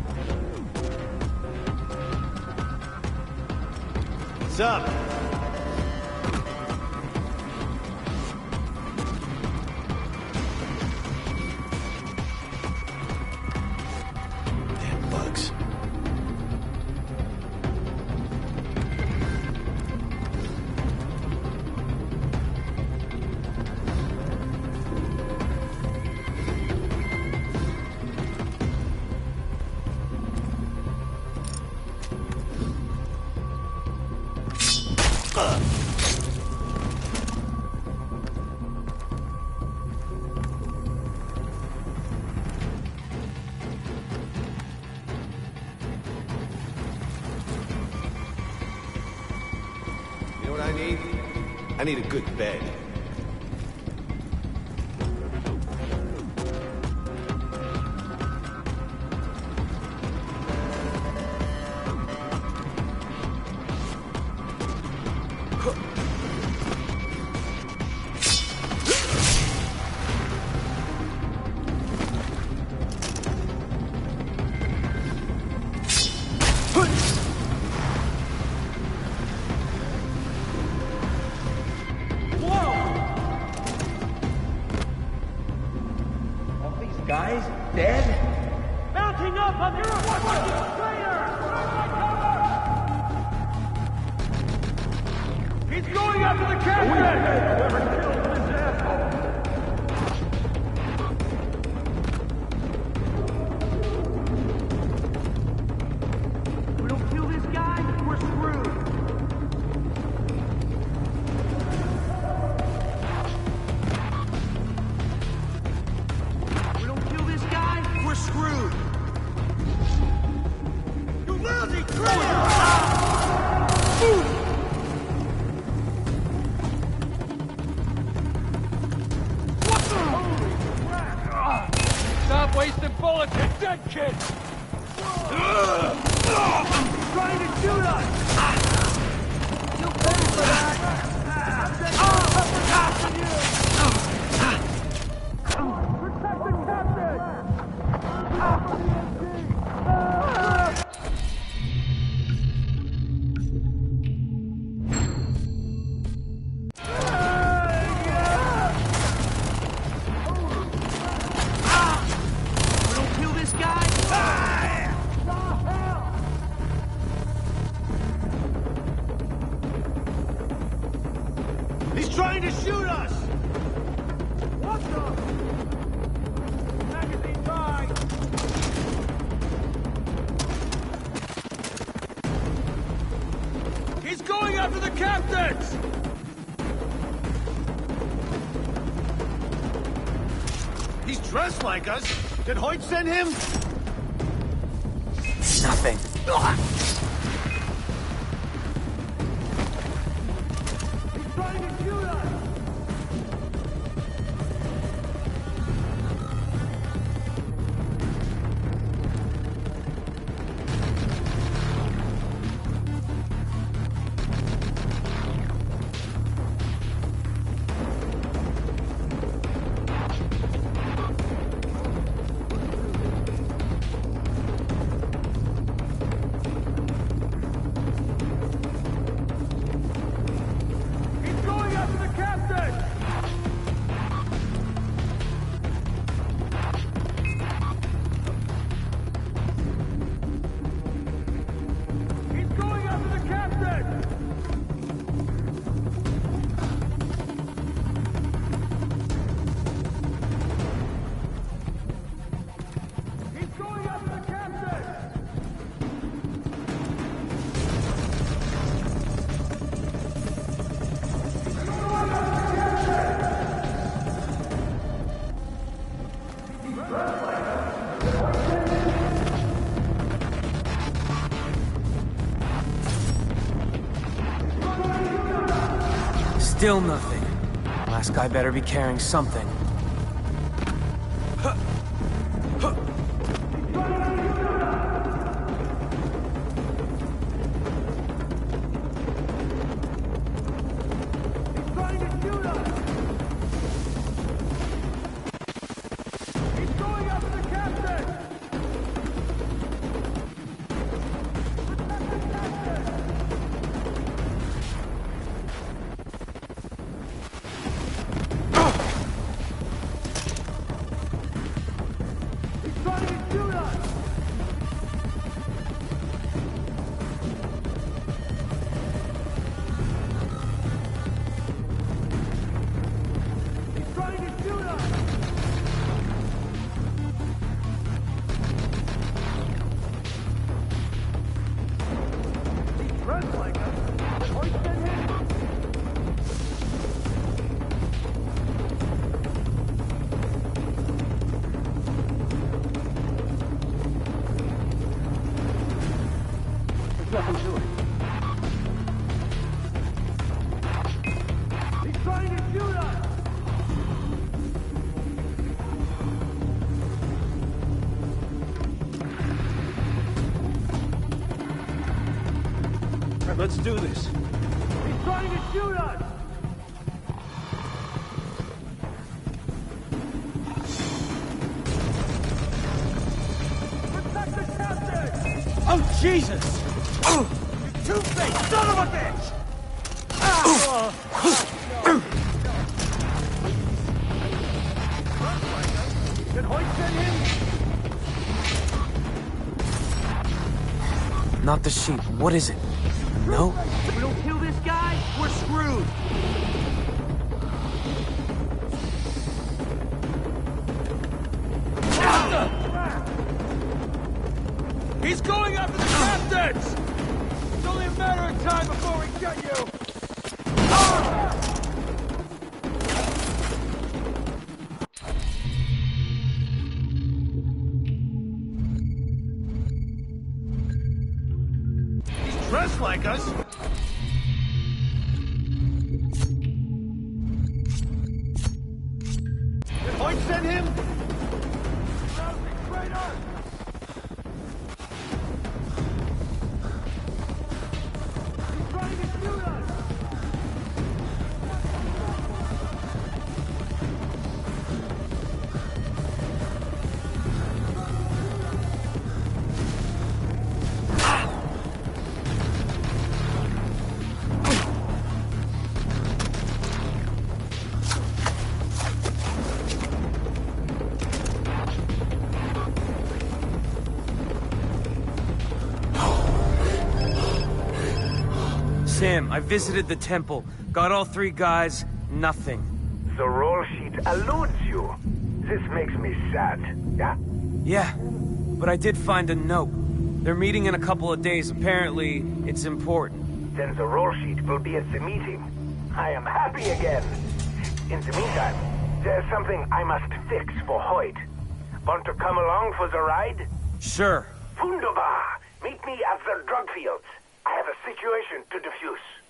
What's up? I need a good bed. Guys, dead? Mounting up on your fucking traitor! He's going after the captain! Whoever killed this asshole! If we don't kill this guy, we're screwed. We're screwed! You lousy traitor! What the? Holy crap! Stop wasting bullets, you're dead, kid! Trying to shoot us! You pay for that! I'm you! Protect the captain! He's trying to shoot us! What the? Magazine time! He's going after the captains! He's dressed like us. Did Hoyt send him? Nothing. He's trying to shoot us! Still nothing. Last guy better be carrying something. Nothing to it. He's trying to shoot us! All right, let's do this. He's trying to shoot us! Protect the captain! Oh, Jesus! You two-faced son of a bitch! Did Hoyt send him? Not the sheep. What is it? No? If we don't kill this guy, we're screwed! He's going after the captains! It's only a matter of time before we get you! He's dressed like us. Did Hoyt send him? Sam, I visited the temple. Got all three guys. Nothing. The roll sheet eludes you. This makes me sad, yeah? Yeah, but I did find a note. They're meeting in a couple of days. Apparently, it's important. Then the roll sheet will be at the meeting. I am happy again. In the meantime, There's something I must fix for Hoyt. Want to come along for the ride? Sure. Wunderbar! Meet me at the drug fields. I have a situation to defuse.